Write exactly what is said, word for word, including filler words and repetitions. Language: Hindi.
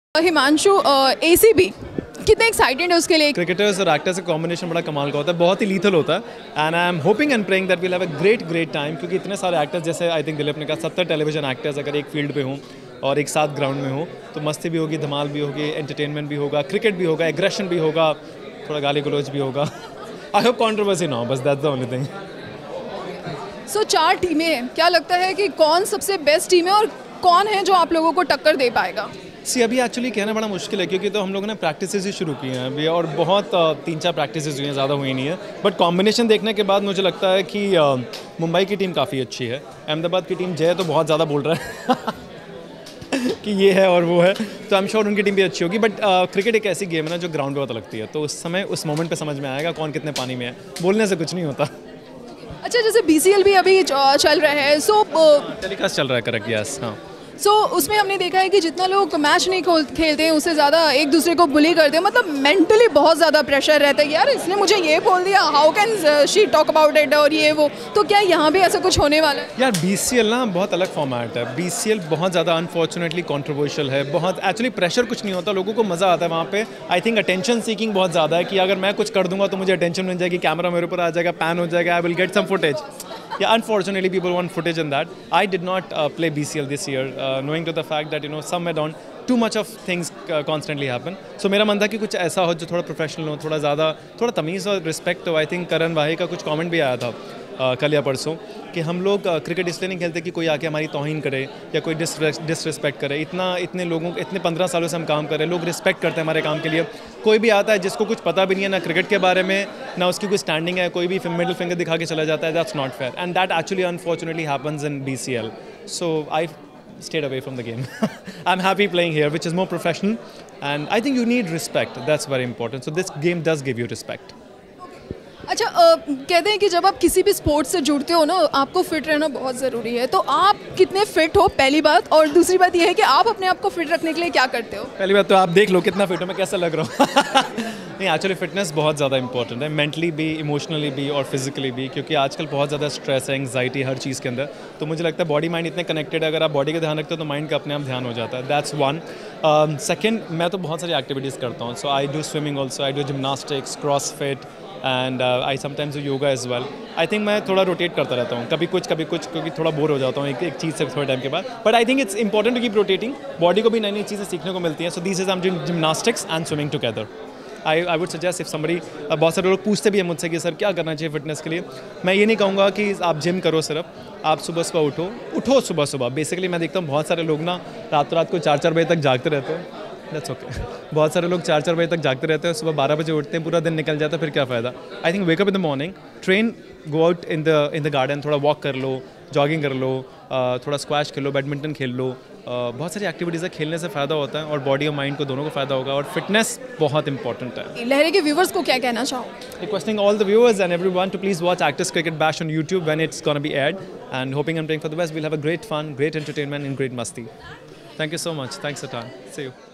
हिमांशु एसीबी कितने एक्साइटेड है उसके लिए? क्रिकेटर्स और एक्टर्स का कॉम्बिनेशन बड़ा कमाल का होता है, बहुत ही लीथल होता है and I am hoping and praying that we'll have a great great time, क्योंकि इतने सारे एक्टर्स, जैसे आई थिंक दिलीप ने कहा, सत्तर टेलीविजन एक्टर्स अगर एक फील्ड पे हों और एक साथ ग्राउंड में हो तो मस्ती भी होगी, धमाल भी होगी, एंटरटेनमेंट भी होगा, क्रिकेट भी होगा, एग्रेशन भी होगा, थोड़ा गाली गलौज भी होगा। आई होप कॉन्ट्रोवर्सी ना हो, बस that's the only thing. So चार टीमें हैं, क्या लगता है कि कौन सबसे बेस्ट टीम है और कौन है जो आप लोगों को टक्कर दे पाएगा? सी अभी एक्चुअली कहना बड़ा मुश्किल है, क्योंकि तो हम लोगों ने प्रैक्टिस ही शुरू की हैं अभी और बहुत तीन चार प्रैक्टिस हुई हैं, ज़्यादा हुई नहीं है। बट कॉम्बिनेशन देखने के बाद मुझे लगता है कि मुंबई की टीम काफ़ी अच्छी है, अहमदाबाद की टीम जय तो बहुत ज़्यादा बोल रहा है कि ये है और वो है, तो आई एम श्योर उनकी टीम भी अच्छी होगी। बट क्रिकेट एक ऐसी गेम है ना जो ग्राउंड पे पता लगती है, तो उस समय उस मोमेंट पे समझ में आएगा कौन कितने पानी में है, बोलने से कुछ नहीं होता। अच्छा, जैसे बीसीएल भी अभी चल रहा है, सो टेलीकास्ट चल रहा है, करेक्ट, यस, हाँ। सो so, उसमें हमने देखा है कि जितना लोग मैच नहीं खेलते हैं उससे ज़्यादा एक दूसरे को बुली करते हैं, मतलब मेंटली बहुत ज़्यादा प्रेशर रहता है, यार इसने मुझे ये बोल दिया, how can she talk about it और ये वो। तो क्या यहाँ भी ऐसा कुछ होने वाला है? यार बीसीएल ना बहुत अलग फॉर्मेट है, बीसीएल बहुत ज़्यादा अनफॉर्चुनेटली कंट्रोवर्शियल है, बहुत एक्चुअली प्रेशर कुछ नहीं होता, लोगों को मज़ा आता है वहाँ पे। आई थिंक अटेंशन सीकिंग बहुत ज़्यादा है कि अगर मैं कुछ कर दूंगा तो मुझे अटेंशन मिल जाएगी, कैमरा मेरे ऊपर आ जाएगा, पैन हो जाएगा, I will get some footage. Yeah, unfortunately, people want footage in that. I did not uh, play B C L this year, uh, knowing to the fact that you know somewhere down too much of things uh, constantly happen. So मेरा मन था कि कुछ ऐसा हो जो थोड़ा प्रोफेशनल हो, थोड़ा ज़्यादा, थोड़ा तमीज़ और रिस्पेक्ट हो। आई थिंक करण भाई का कुछ कमेंट भी आया था uh, कल या परसों कि हम लोग क्रिकेट इसलिए नहीं खेलते कि कोई आके हमारी तौहीन करे या कोई डिसरिस्पेक्ट करे। इतना इतने लोगों इतने पंद्रह सालों से हम काम कर रहे हैं, लोग रिस्पेक्ट करते हैं हमारे काम के लिए। कोई भी आता है जिसको कुछ पता भी नहीं है ना क्रिकेट के बारे में, ना उसकी कोई स्टैंडिंग है, कोई भी मिडिल फिंगर दिखा के चला जाता है, that's not fair and that actually unfortunately happens in B C L. So I stayed away from the game. I'm happy playing here, which is more professional, and I think you need respect. That's very important. So this game does give you respect. अच्छा, आ, कहते हैं कि जब आप किसी भी स्पोर्ट्स से जुड़ते हो ना, आपको फिट रहना बहुत ज़रूरी है। तो आप कितने फिट हो, पहली बात, और दूसरी बात यह है कि आप अपने आप को फिट रखने के लिए क्या करते हो? पहली बात तो आप देख लो कितना फिट हो, मैं कैसा लग रहा हूँ। नहीं, एक्चुअली फिटनेस बहुत ज़्यादा इंपॉर्टेंट है, मेंटली भी, इमोशनली भी और फिजिकली भी, क्योंकि आजकल बहुत ज़्यादा स्ट्रेस है, एंग्जाइटी हर चीज़ के अंदर। तो मुझे लगता है बॉडी माइंड इतने कनेक्टेड है, अगर आप बॉडी का ध्यान रखते हो तो माइंड का अपने आप ध्यान हो जाता है। That's one. सेकेंड, मैं तो बहुत सारी एक्टिविटीज़ करता हूँ, so I do swimming also, I do gymnastics, cross fit and I sometimes do yoga as well. I think मैं थोड़ा रोटेट करता रहता हूँ, कभी कुछ कभी कुछ, क्योंकि थोड़ा बोर हो जाता हूँ एक एक चीज़ से थोड़े टाइम के बाद। But I think it's important to keep rotating, body को भी नई नई चीज़ें सीखने को मिलती हैं। So this is I am doing gymnastics and swimming together. I I would suggest if somebody, बहुत सारे लोग पूछते भी हैं मुझसे कि सर क्या करना चाहिए फिटनेस के लिए। मैं ये नहीं कहूँगा कि आप जिम करो सिर्फ, आप सुबह सुबह उठो उठो सुबह सुबह। बेसिकली मैं देखता हूँ बहुत सारे लोग ना रात रात को चार चार बजे तक जागते रहते हैं। That's okay. बहुत सारे लोग चार चार बजे तक जागते रहते हैं, सुबह बारह बजे उठते हैं, पूरा दिन निकल जाता है, फिर क्या फ़ायदा। I think wake up in the morning, train, go out in the in the garden, थोड़ा वॉक कर लो, जॉगिंग कर लो, थोड़ा स्क्वैश खेल लो, बैडमिंटन खेल लो। बहुत सारी एक्टिविटीज़ है, खेलने से फ़ायदा होता है और बॉडी और माइंड को दोनों को फ़ायदा होगा, और फिटनेस बहुत इंपॉर्टेंट है। लहरे के व्यूवर्स को क्या कहना चाहो? Requesting all the viewers and everyone to please watch Actors Cricket Bash on YouTube when it's going to be aired, and hoping and praying for the best. We'll have a great fun, great entertainment and great masti. Thank you so much. Thanks a ton. See you.